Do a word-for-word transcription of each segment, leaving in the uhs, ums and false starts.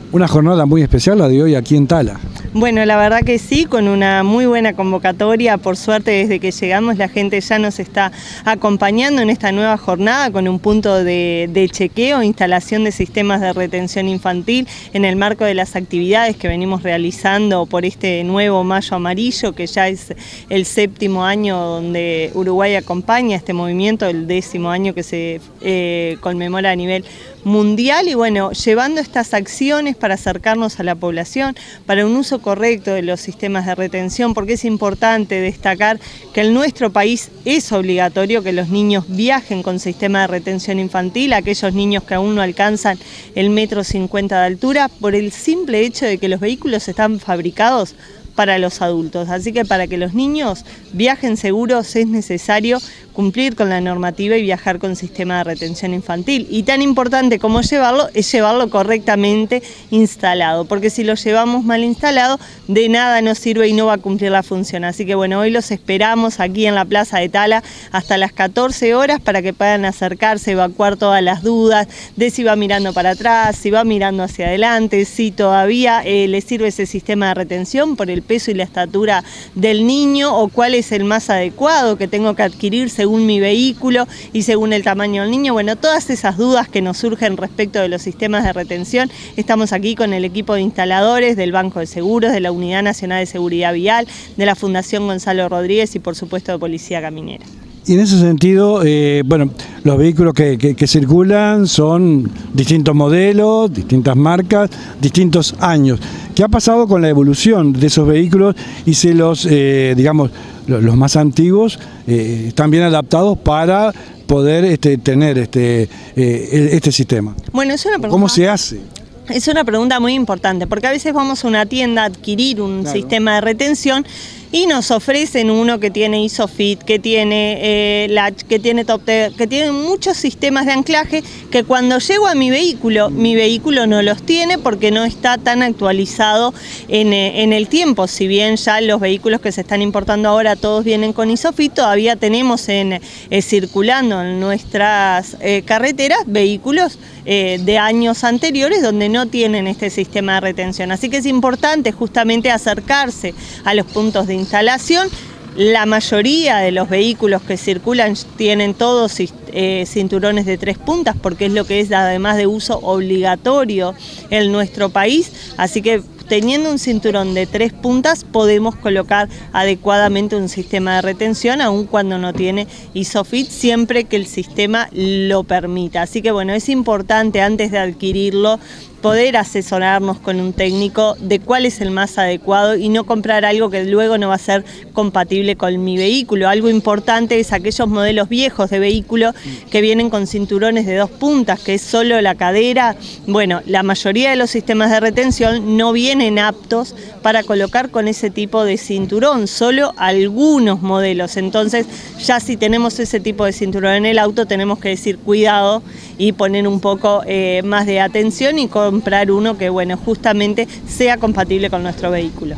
Una jornada muy especial la de hoy aquí en Tala. Bueno, la verdad que sí, con una muy buena convocatoria. Por suerte, desde que llegamos la gente ya nos está acompañando en esta nueva jornada con un punto de, de chequeo, instalación de sistemas de retención infantil en el marco de las actividades que venimos realizando por este nuevo Mayo Amarillo, que ya es el séptimo año donde Uruguay acompaña este movimiento, el décimo año que se eh, conmemora a nivel mundial, y bueno, llevando estas acciones para acercarnos a la población, para un uso correcto de los sistemas de retención, porque es importante destacar que en nuestro país es obligatorio que los niños viajen con sistema de retención infantil, aquellos niños que aún no alcanzan el metro cincuenta de altura, por el simple hecho de que los vehículos están fabricados para los adultos. Así que para que los niños viajen seguros es necesario cumplir con la normativa y viajar con sistema de retención infantil. Y tan importante como llevarlo es llevarlo correctamente instalado, porque si lo llevamos mal instalado, de nada nos sirve y no va a cumplir la función. Así que bueno, hoy los esperamos aquí en la Plaza de Tala hasta las catorce horas para que puedan acercarse, evacuar todas las dudas de si va mirando para atrás, si va mirando hacia adelante, si todavía eh, le sirve ese sistema de retención por el peso y la estatura del niño, o cuál es el más adecuado que tengo que adquirir según mi vehículo y según el tamaño del niño. Bueno, todas esas dudas que nos surgen respecto de los sistemas de retención, estamos aquí con el equipo de instaladores del Banco de Seguros, de la Unidad Nacional de Seguridad Vial, de la Fundación Gonzalo Rodríguez y por supuesto de Policía Caminera. Y en ese sentido, eh, bueno, los vehículos que, que, que circulan son distintos modelos, distintas marcas, distintos años. ¿Qué ha pasado con la evolución de esos vehículos y si los, eh, digamos, los, los más antiguos eh, están bien adaptados para poder este, tener este, eh, este sistema? Bueno, es una pregunta. ¿Cómo se hace? Es una pregunta muy importante, porque a veces vamos a una tienda a adquirir un claro. sistema de retención y nos ofrecen uno que tiene ISOFIT, que tiene eh, Latch, que tiene TopTech, que tiene muchos sistemas de anclaje que cuando llego a mi vehículo, mi vehículo no los tiene porque no está tan actualizado en, eh, en el tiempo. Si bien ya los vehículos que se están importando ahora todos vienen con ISOFIT, todavía tenemos en, eh, circulando en nuestras eh, carreteras vehículos eh, de años anteriores donde no tienen este sistema de retención. Así que es importante justamente acercarse a los puntos de instalación. La mayoría de los vehículos que circulan tienen todos eh, cinturones de tres puntas, porque es lo que es además de uso obligatorio en nuestro país, así que teniendo un cinturón de tres puntas podemos colocar adecuadamente un sistema de retención, aun cuando no tiene ISOFIT, siempre que el sistema lo permita. Así que bueno, es importante antes de adquirirlo poder asesorarnos con un técnico de cuál es el más adecuado y no comprar algo que luego no va a ser compatible con mi vehículo. Algo importante es aquellos modelos viejos de vehículo que vienen con cinturones de dos puntas, que es solo la cadera. Bueno, la mayoría de los sistemas de retención no vienen aptos para colocar con ese tipo de cinturón, solo algunos modelos. Entonces, ya si tenemos ese tipo de cinturón en el auto, tenemos que decir cuidado y poner un poco eh, más de atención y comprar uno que, bueno, justamente sea compatible con nuestro vehículo.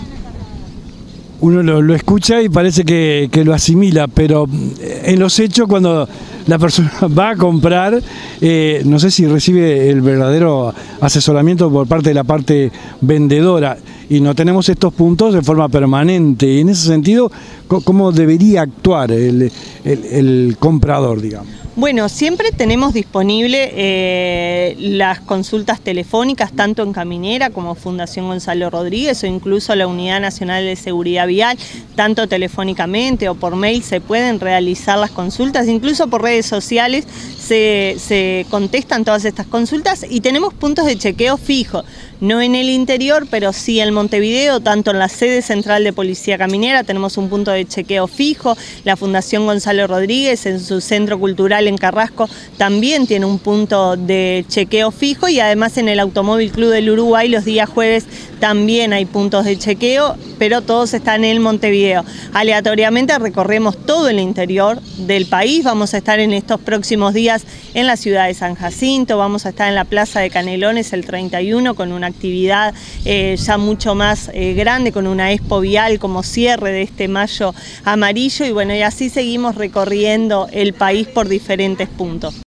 Uno lo, lo escucha y parece que, que lo asimila, pero en los hechos, cuando la persona va a comprar, eh, no sé si recibe el verdadero asesoramiento por parte de la parte vendedora, y no tenemos estos puntos de forma permanente. Y en ese sentido, ¿cómo debería actuar el, el, el comprador, digamos? Bueno, siempre tenemos disponible eh, las consultas telefónicas, tanto en Caminera como Fundación Gonzalo Rodríguez o incluso la Unidad Nacional de Seguridad Vial, tanto telefónicamente o por mail se pueden realizar las consultas, incluso por redes sociales se, se contestan todas estas consultas y tenemos puntos de chequeo fijos, no en el interior, pero sí en Montevideo, tanto en la sede central de Policía Caminera tenemos un punto de chequeo fijo, la Fundación Gonzalo Rodríguez en su centro cultural en Carrasco también tiene un punto de chequeo fijo, y además en el Automóvil Club del Uruguay los días jueves también hay puntos de chequeo, pero todos están en Montevideo. Aleatoriamente recorremos todo el interior del país, vamos a estar en estos próximos días en la ciudad de San Jacinto, vamos a estar en la Plaza de Canelones el treinta y uno con una actividad eh, ya mucho más eh, grande, con una expo vial como cierre de este Mayo Amarillo, y bueno, y así seguimos recorriendo el país por diferentes puntos.